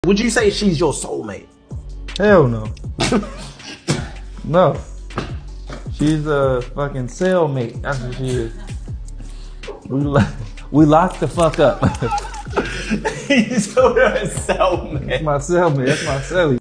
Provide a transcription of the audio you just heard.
Would you say she's your soulmate? Hell no. No. She's a fucking cellmate. That's what she is. We locked the fuck up. You just told her a cellmate. That's my cellmate. That's my cellie.